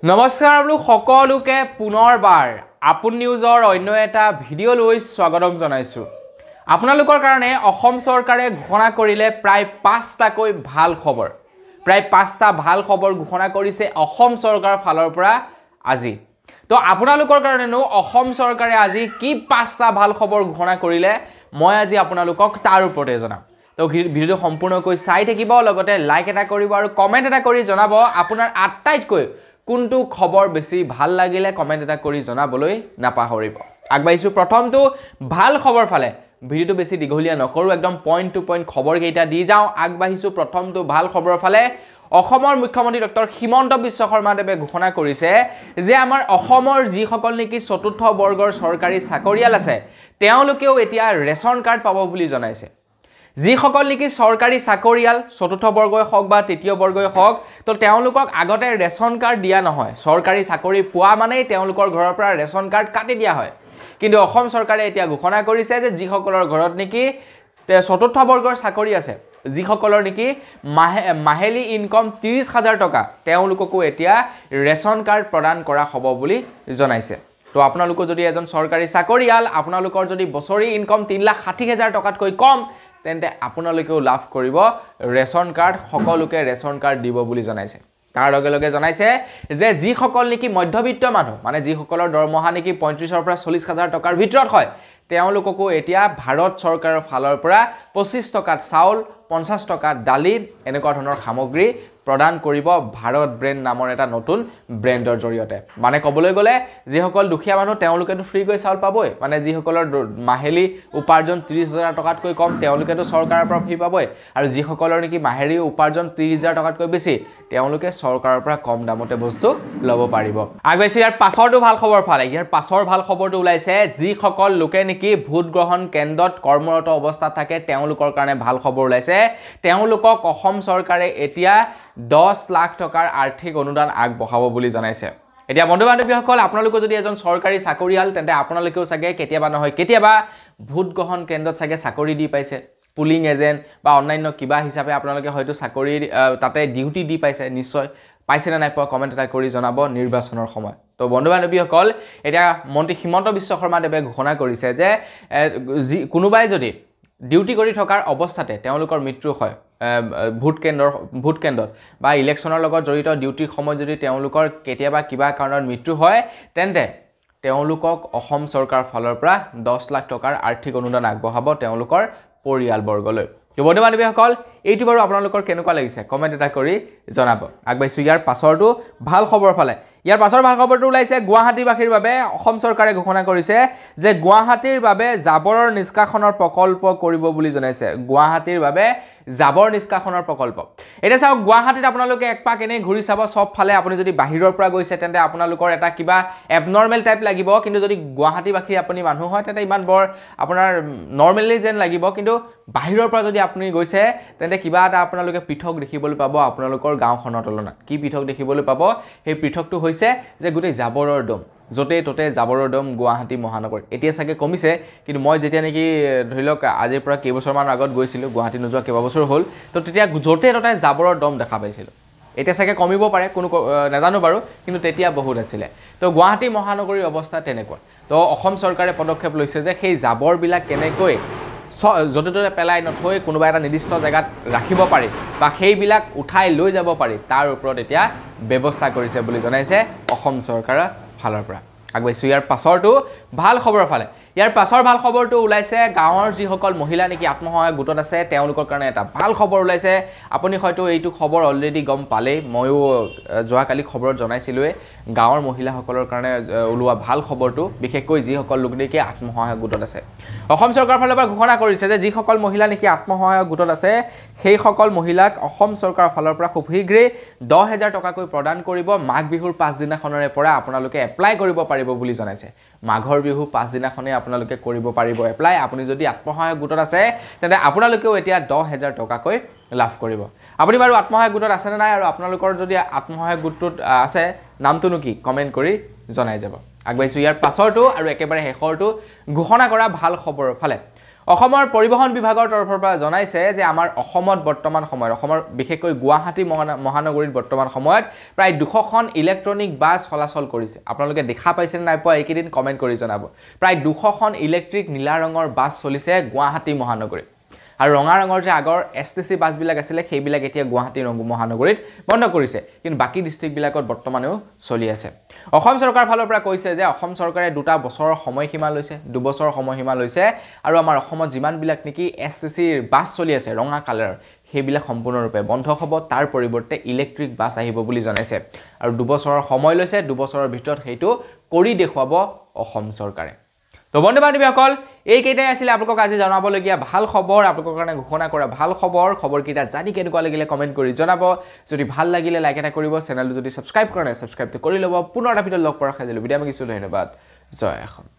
নমস্কাৰ আপোনালোক সকলোকে পুনৰবাৰ আপুন নিউজৰ অন্য এটা ভিডিঅ' লৈ স্বাগতম জনাইছো। আপোনালোকৰ কাৰণে অসম চৰকাৰে ঘোষণা কৰিলে প্ৰায় 5টাকৈ ভাল খবৰ। প্ৰায় 5টা ভাল খবৰ ঘোষণা কৰিছে অসম চৰকাৰৰ ফালৰ পৰা আজি। তো আপোনালোকৰ কাৰণেনো অসম চৰকাৰে আজি কি 5টা ভাল খবৰ ঘোষণা কৰিলে মই আজি আপোনালোকক তাৰ ওপৰতে জনাম। তো ভিডিঅ'টো সম্পূৰ্ণকৈ চাই থাকিব, লগতে লাইক এটা কৰিব আৰু কমেন্ট এটা কৰি জনাব আপোনাৰ আটাইতকৈ কোনটো খবৰ বেছি ভাল লাগিলে কমেন্ট এটা কৰি জনাবলৈ নাপাহৰিব। আগবাইছো প্ৰথমটো ভাল খবৰ ফালে। ভিডিঅ'টো বেছি দীঘলীয়া নকৰো, একদম পইণ্ট টু পইণ্ট খবৰ কেইটা দি যাওঁ। আগবাইছো প্ৰথমটো ভাল খবৰ ফালে। অসমৰ মুখ্যমন্ত্ৰী ডক্টৰ হিমন্ত বিশ্ব শৰ্মাদেৱে ঘোষণা কৰিছে যে আমাৰ অসমৰ যিসকল নেকি চতুৰ্থ বৰ্গৰ চৰকাৰী চাকৰিয়াল আছে তেওঁলোকেও এতিয়া ৰেচন কাৰ্ড পাব বুলি জনাইছে। যিসকল নেকি চৰকাৰী চাকৰিয়াল চতুৰ্থ বৰ্গই হওক বা তৃতীয় বৰ্গই হওক, তো তেওঁলোকক আগতে ৰেচন কাৰ্ড দিয়া নহয়। চৰকাৰী চাকৰি পোৱা মানেই তেওঁলোকৰ ঘৰৰ পৰা ৰেচন কাৰ্ড কাটি দিয়া হয়। কিন্তু অসম চৰকাৰে এতিয়া ঘোষণা কৰিছে যে যিসকলৰ ঘৰত নেকি চতুৰ্থ বৰ্গৰ চাকৰি আছে, যিসকলৰ নেকি মাহেলী ইনকম 30,000 টকা, তেওঁলোককো এতিয়া ৰেচন কাৰ্ড প্ৰদান কৰা হ'ব বুলি জনাইছে। তো আপোনালোকৰ যদি এজন চৰকাৰী চাকৰিয়াল, আপোনালোকৰ যদি বছৰি ইনকম 3,60,000 টকাতকৈ কম, তেন্তে আপোনালোকেও লাভ কৰিব ৰেচন কাৰ্ড। সকলোকে ৰেচন কাৰ্ড দিব বুলি জনাইছে। তাৰ লগে লগে জনাইছে যে যিসকল নেকি মধ্যবিত্ত মানুহ, মানে যিসকলৰ দৰমহা নেকি 35,000 পৰা 40,000 টকাৰ ভিতৰত হয়, তেওঁলোককো এতিয়া ভাৰত চৰকাৰৰ ফালৰ পৰা 25 টকাত চাউল, 50 টকাত দালি এনেকুৱা ধৰণৰ সামগ্ৰী প্ৰদান কৰিব ভাৰত ব্ৰেণ্ড নামৰ এটা নতুন ব্ৰেণ্ডৰ জৰিয়তে। মানে ক'বলৈ গ'লে যিসকল দুখীয়া মানুহ তেওঁলোকেতো ফ্ৰীকৈ চাউল পাবই, মানে যিসকলৰ মাহেলী উপাৰ্জন 30,000 টকাতকৈ কম তেওঁলোকেতো চৰকাৰৰ পৰা ফ্ৰী পাবই, আৰু যিসকলৰ নেকি মাহেলী উপাৰ্জন 30,000 টকাতকৈ বেছি তেওঁলোকে চৰকাৰৰ পৰা কম দামতে বস্তু ল'ব পাৰিব। আগবাইছে ইয়াৰ পাছৰটো ভাল খবৰ ফালে। ইয়াৰ পাছৰ ভাল খবৰটো ওলাইছে যিসকল লোকে নেকি ভোট গ্ৰহণ কেন্দ্ৰত কৰ্মৰত অৱস্থাত থাকে তেওঁলোকৰ কাৰণে ভাল খবৰ ওলাইছে। তেওঁলোকক অসম চৰকাৰে এতিয়া 10 লাখ টকাৰ আৰ্থিক অনুদান আগবঢ়াব বুলি জনাইছে। এতিয়া বন্ধু বান্ধৱীসকল, আপোনালোকে যদি এজন চৰকাৰী চাকৰিয়াল, তেন্তে আপোনালোকেও চাগে কেতিয়াবা নহয় কেতিয়াবা ভোট গ্ৰহণ কেন্দ্ৰত চাগে চাকৰি দি পাইছে, পুলিং এজেণ্ট বা অন্যান্য কিবা হিচাপে আপোনালোকে হয়তো চাকৰি তাতে ডিউটি দি পাইছে। নিশ্চয় পাইছে নে নাই পোৱা কমেণ্ট এটা কৰি জনাব নিৰ্বাচনৰ সময়। তো বন্ধু বান্ধৱীসকল, এতিয়া মন্ত্ৰী হিমন্ত বিশ্ব শৰ্মাদেৱে ঘোষণা কৰিছে যে কোনোবাই যদি ডিউটি কৰি থকাৰ অৱস্থাতে তেওঁলোকৰ মৃত্যু হয়, ভোট কেন্দ্ৰত বা ইলেকশ্যনৰ লগত জড়িত ডিউটিৰ সময়ত যদি তেওঁলোকৰ কেতিয়াবা কিবা কাৰণত মৃত্যু হয়, তেন্তে তেওঁলোকক অসম চৰকাৰৰ ফালৰ পৰা 10 লাখ টকাৰ আৰ্থিক অনুদান আগবঢ়াব তেওঁলোকৰ পৰিয়ালবৰ্গলৈ। বন্ধু বান্ধৱীসকল, এইটো বাৰু আপোনালোকৰ কেনেকুৱা লাগিছে কমেণ্ট এটা কৰি জনাব। আগবাইছোঁ ইয়াৰ পাছৰটো ভাল খবৰ ফালে। ইয়াৰ পাছৰ ভাল খবৰটো ওলাইছে গুৱাহাটীবাসীৰ বাবে। অসম চৰকাৰে ঘোষণা কৰিছে যে গুৱাহাটীৰ বাবে জাবৰৰ নিষ্কাশনৰ প্ৰকল্প কৰিব বুলি জনাইছে। গুৱাহাটীৰ বাবে জাবৰ নিষ্কাশনৰ প্ৰকল্প। এতিয়া চাওক, গুৱাহাটীত আপোনালোকে একপাক এনেই ঘূৰি চাব, চব ফালে আপুনি যদি বাহিৰৰ পৰা গৈছে তেন্তে আপোনালোকৰ এটা কিবা এবনৰ্মেল টাইপ লাগিব, কিন্তু যদি গুৱাহাটীবাসী আপুনি মানুহ হয় তেন্তে ইমান বৰ আপোনাৰ নৰ্মেলি যেন লাগিব। কিন্তু বাহিৰৰ পৰা যদি আপুনি গৈছে তেন্তে কিবা এটা আপোনালোকে পৃথক দেখিবলৈ পাব আপোনালোকৰ গাঁওখনৰ তুলনাত। কি পৃথক দেখিবলৈ পাব? সেই পৃথকটো হৈছে যে গোটেই জাবৰৰ দম, য'তে ত'তে জাবৰৰ দম গুৱাহাটী মহানগৰীত। এতিয়া চাগে কমিছে, কিন্তু মই যেতিয়া নেকি ধৰি লওক আজিৰ পৰা কেইবছৰমান আগত গৈছিলোঁ, গুৱাহাটী নোযোৱা কেইবাবছৰ হ'ল, তো তেতিয়া য'তে ত'তে জাবৰৰ দম দেখা পাইছিলোঁ। এতিয়া চাগে কমিব পাৰে, কোনো নাজানো বাৰু, কিন্তু তেতিয়া বহুত আছিলে। তো গুৱাহাটী মহানগৰীৰ অৱস্থা তেনেকুৱা। তো অসম চৰকাৰে পদক্ষেপ লৈছে যে সেই জাবৰবিলাক কেনেকৈ য'তে ত'তে পেলাই নথৈ কোনোবা এটা নিৰ্দিষ্ট জেগাত ৰাখিব পাৰি বা সেইবিলাক উঠাই লৈ যাব পাৰি, তাৰ ওপৰত এতিয়া ব্যৱস্থা কৰিছে বুলি জনাইছে অসম চৰকাৰৰ ফালৰ পৰা। আগবাইছোঁ ইয়াৰ পাছৰটো ভাল খবৰৰ ফালে। ইয়াৰ পাছৰ ভাল খবৰটো ওলাইছে গাঁৱৰ যিসকল মহিলা নেকি আত্মসহায়ক গোটত আছে তেওঁলোকৰ কাৰণে এটা ভাল খবৰ ওলাইছে। আপুনি হয়তো এইটো খবৰ অলৰেডি গম পালেই, ময়ো যোৱাকালি খবৰত জনাইছিলোঁৱে। গাঁৱৰ মহিলাসকলৰ কাৰণে ওলোৱা ভাল খবৰটো, বিশেষকৈ যিসকল লোক নেকি আত্মসহায়ক গোটত আছে। অসম চৰকাৰৰ ফালৰ পৰা ঘোষণা কৰিছে যে যিসকল মহিলা নেকি আত্মসহায়ক গোটত আছে সেইসকল মহিলাক অসম চৰকাৰৰ ফালৰ পৰা খুব শীঘ্ৰেই 10,000 টকাকৈ প্ৰদান কৰিব। মাঘ বিহুৰ পাছদিনাখনৰে পৰা আপোনালোকে এপ্লাই কৰিব পাৰিব বুলি জনাইছে। মাঘৰ বিহু পাছদিনাখনে আপোনালোকে কৰিব পাৰিব এপ্লাই। আপুনি যদি আত্মসহায়ক গোটত আছে তেন্তে আপোনালোকেও এতিয়া 10,000 টকাকৈ লাভ কৰিব। আপুনি বাৰু আত্মসহায়ক গোটত আছেনে নাই, আৰু আপোনালোকৰ যদি আত্মসহায়ক গোটটোত আছে নামটোনো কি কমেণ্ট কৰি জনাই যাব। আগবাইছোঁ ইয়াৰ পাছৰটো আৰু একেবাৰে শেষৰটো ঘোষণা কৰা ভাল খবৰৰ ফালে। অসমৰ পৰিবহণ বিভাগৰ তৰফৰ পৰা জনাইছে যে আমাৰ অসমত বৰ্তমান সময়ত অসমৰ বিশেষকৈ গুৱাহাটী মহানগৰীত বৰ্তমান সময়ত প্ৰায় 200খন ইলেক্ট্ৰনিক বাছ চলাচল কৰিছে আপোনালোকে দেখা পাইছে নাই পোৱা এইকেইদিন কমেন্ট কৰি জনাব প্ৰায় 200খন ইলেক্ট্ৰিক নীলা ৰঙৰ বাছ চলিছে গুৱাহাটী মহানগৰীত আৰু ৰঙা ৰঙৰ যে আগৰ এছটিসি বাছবিলাক আছিল সেইবিলাক এতিয়া গুৱাহাটী মহানগৰীত বন্ধ কৰিছে কিন্তু বাকি ডিস্ট্ৰিক্ট বিলাকত বৰ্তমানেও চলি আছে অসম চৰকাৰ ফালৰ পৰা কৈছে যে অসম চৰকাৰে 2টা বছৰৰ সময়সীমা লৈছে 2 বছৰৰ সময়সীমা লৈছে আৰু আমাৰ অসমত যিমান বিলাক নেকি এছটিসিৰ বাছ চলি আছে ৰঙা কালাৰ হেবিলাক সম্পূৰ্ণৰূপে বন্ধ হ'ব তাৰ পৰিৱৰ্তে ইলেক্ট্ৰিক বাছ আহিব বুলি জনাইছে আৰু 2 বছৰৰ সময় লৈছে 2 বছৰৰ ভিতৰত হেতু কৰি দেখুৱাব অসম চৰকাৰে তো বন্ধু বান্ধৱীসকল এইকেইটাই আছিল আপোনালোকক আজি জনাবলগীয়া ভাল খবৰ আপোনালোকৰ কাৰণে ঘোষণা কৰা ভাল খবৰকেইটা জানি কেনেকুৱা লাগিলে কমেন্ট কৰি জনাব যদি ভাল লাগিলে লাইক এটা কৰিব চেনেলটো যদি সাবস্ক্ৰাইব কৰা নাই সাবস্ক্ৰাইবটো কৰি ল'ব পুনৰ এটা ভিডিঅ' লগ পোৱাৰ খাজিলো ভিডিঅ' আমি কিছু ধন্যবাদ জয় অসম